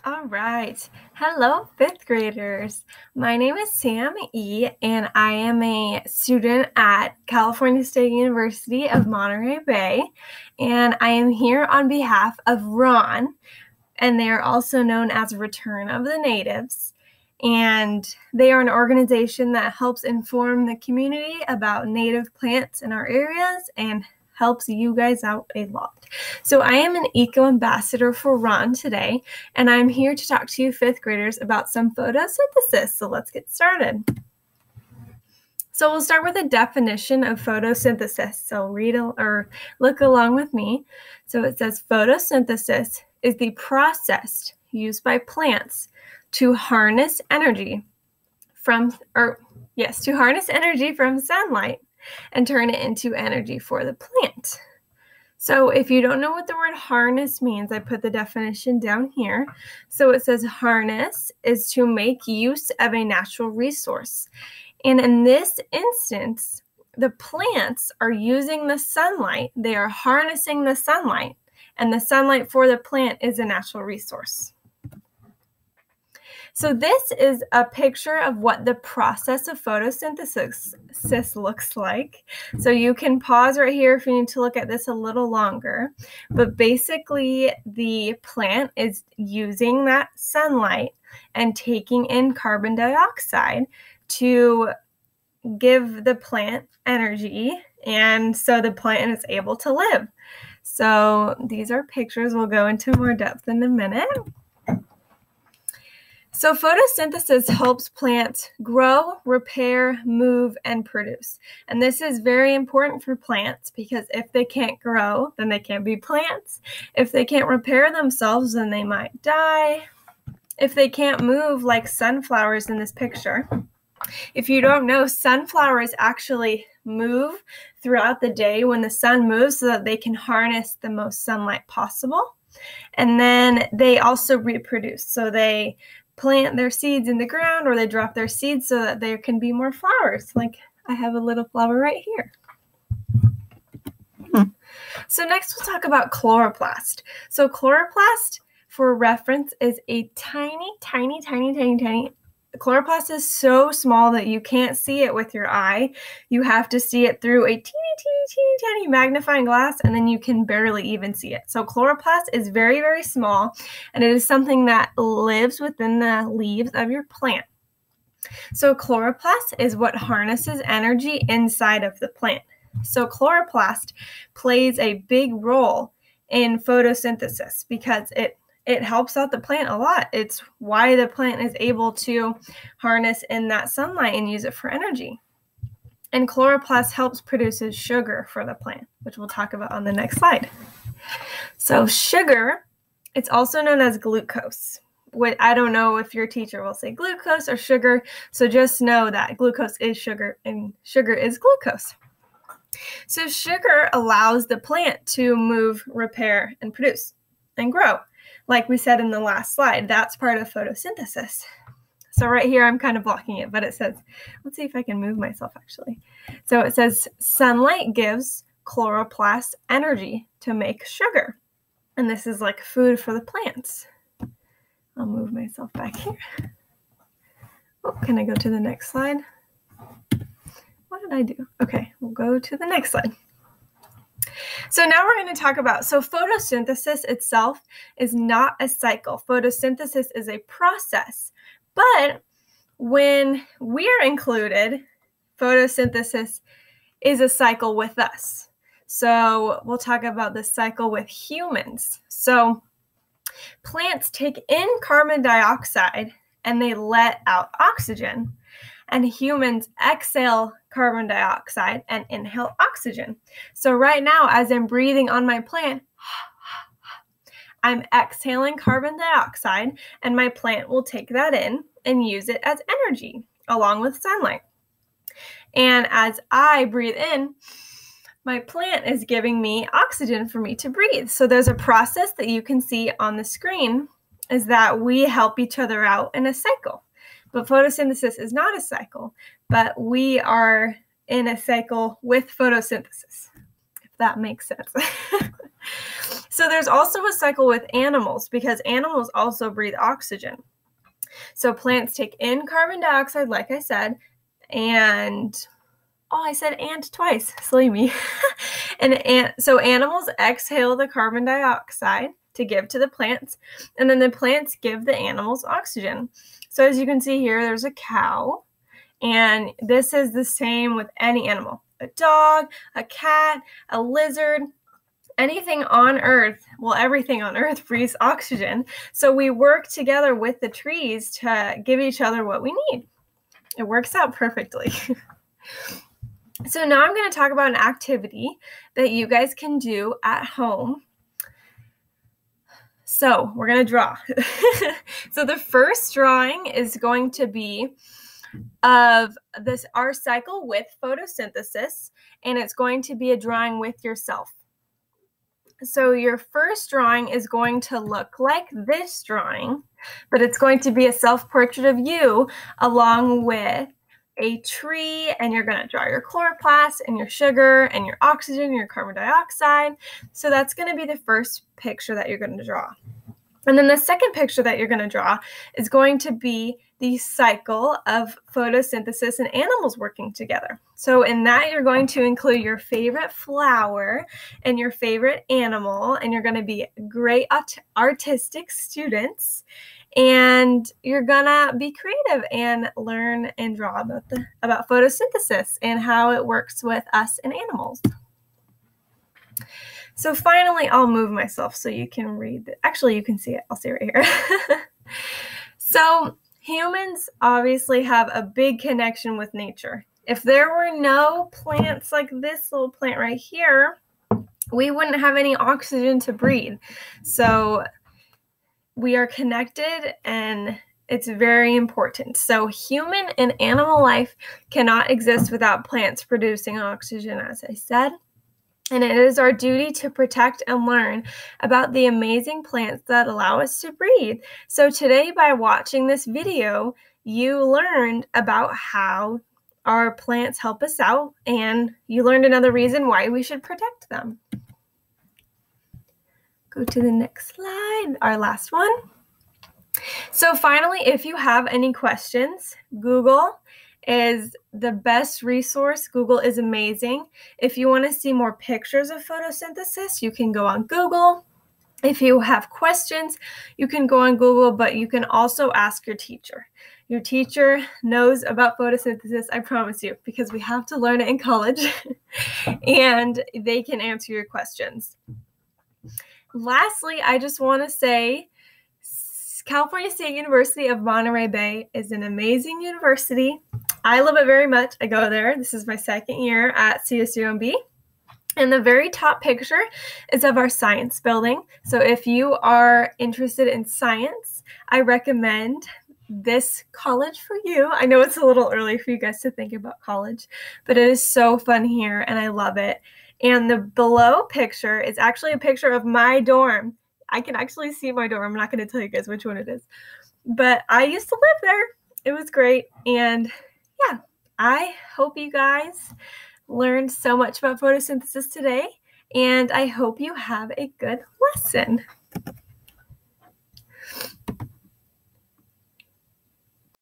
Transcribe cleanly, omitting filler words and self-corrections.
All right. Hello, fifth graders. My name is Sam E., and I am a student at California State University of Monterey Bay, and I am here on behalf of Ron, and they are also known as Return of the Natives, and they are an organization that helps inform the community about native plants in our areas and helps you guys out a lot. So I am an eco ambassador for Ron today, and I'm here to talk to you fifth graders about some photosynthesis. So let's get started. So we'll start with a definition of photosynthesis. So read or look along with me. So it says photosynthesis is the process used by plants to harness energy from sunlight and turn it into energy for the plant. So if you don't know what the word harness means, I put the definition down here. So it says harness is to make use of a natural resource. And in this instance, the plants are using the sunlight. They are harnessing the sunlight, and the sunlight for the plant is a natural resource. So this is a picture of what the process of photosynthesis looks like. So you can pause right here if you need to look at this a little longer. But basically, the plant is using that sunlight and taking in carbon dioxide to give the plant energy, and so the plant is able to live. So these are pictures. We'll go into more depth in a minute. So photosynthesis helps plants grow, repair, move, and produce. And this is very important for plants because if they can't grow, then they can't be plants. If they can't repair themselves, then they might die. If they can't move, like sunflowers in this picture. If you don't know, sunflowers actually move throughout the day when the sun moves so that they can harness the most sunlight possible. And then they also reproduce. So they plant their seeds in the ground, or they drop their seeds so that there can be more flowers. Like I have a little flower right here. So next we'll talk about chloroplast. So chloroplast, for reference, is a tiny. Chloroplast is so small that you can't see it with your eye. You have to see it through a teeny magnifying glass, and then you can barely even see it. So chloroplast is very, very small, and it is something that lives within the leaves of your plant. So chloroplast is what harnesses energy inside of the plant. So chloroplast plays a big role in photosynthesis because it helps out the plant a lot. It's why the plant is able to harness in that sunlight and use it for energy. And chloroplast helps produces sugar for the plant, which we'll talk about on the next slide. So sugar, it's also known as glucose. I don't know if your teacher will say glucose or sugar, so just know that glucose is sugar and sugar is glucose. So sugar allows the plant to move, repair, and produce and grow. Like we said in the last slide, that's part of photosynthesis. So right here, I'm kind of blocking it, but it says, let's see if I can move myself actually. So it says, sunlight gives chloroplast energy to make sugar. And this is like food for the plants. I'll move myself back here. Oh, can I go to the next slide? What did I do? Okay, we'll go to the next slide. So now we're going to talk about, photosynthesis itself is not a cycle. Photosynthesis is a process. But when we're included, photosynthesis is a cycle with us. So we'll talk about the cycle with humans. So plants take in carbon dioxide and they let out oxygen. And humans exhale carbon dioxide and inhale oxygen. So right now, as I'm breathing on my plant, I'm exhaling carbon dioxide, and my plant will take that in and use it as energy, along with sunlight. And as I breathe in, my plant is giving me oxygen for me to breathe. So there's a process that you can see on the screen, is that we help each other out in a cycle. But photosynthesis is not a cycle, but we are in a cycle with photosynthesis, if that makes sense. So there's also a cycle with animals because animals also breathe oxygen. So plants take in carbon dioxide, like I said, and I said and twice, silly me. So animals exhale the carbon dioxide to give to the plants, and then the plants give the animals oxygen. So as you can see here, there's a cow, and this is the same with any animal. A dog, a cat, a lizard, anything on Earth, well, everything on Earth breathes oxygen. So we work together with the trees to give each other what we need. It works out perfectly. So now I'm going to talk about an activity that you guys can do at home. So we're going to draw. So the first drawing is going to be of our cycle with photosynthesis, and it's going to be a drawing with yourself. So your first drawing is going to look like this drawing, but it's going to be a self-portrait of you along with a tree, and you're going to draw your chloroplast and your sugar and your oxygen and your carbon dioxide. So that's going to be the first picture that you're going to draw. And then the second picture that you're going to draw is going to be the cycle of photosynthesis and animals working together. So in that, you're going to include your favorite flower and your favorite animal, and you're going to be great artistic students, and you're going to be creative and learn and draw about photosynthesis and how it works with us and animals. So finally, I'll move myself so you can read it. Actually, you can see it. I'll see it right here. So humans obviously have a big connection with nature. If there were no plants like this little plant right here, we wouldn't have any oxygen to breathe. So we are connected, and it's very important. So human and animal life cannot exist without plants producing oxygen, as I said. And it is our duty to protect and learn about the amazing plants that allow us to breathe. So today, by watching this video, you learned about how our plants help us out, and you learned another reason why we should protect them. Go to the next slide, our last one. So finally, if you have any questions, Google is the best resource. Google is amazing. If you want to see more pictures of photosynthesis, you can go on Google. If you have questions, you can go on Google, but you can also ask your teacher. Your teacher knows about photosynthesis, I promise you, because we have to learn it in college, and they can answer your questions. Lastly, I just want to say California State University of Monterey Bay is an amazing university. I love it very much. I go there. This is my second year at CSUMB. And the very top picture is of our science building. So if you are interested in science, I recommend this college for you. I know it's a little early for you guys to think about college, but it is so fun here, and I love it. And the below picture is actually a picture of my dorm. I can actually see my dorm. I'm not going to tell you guys which one it is, but I used to live there. It was great. And yeah, I hope you guys learned so much about photosynthesis today, and I hope you have a good lesson.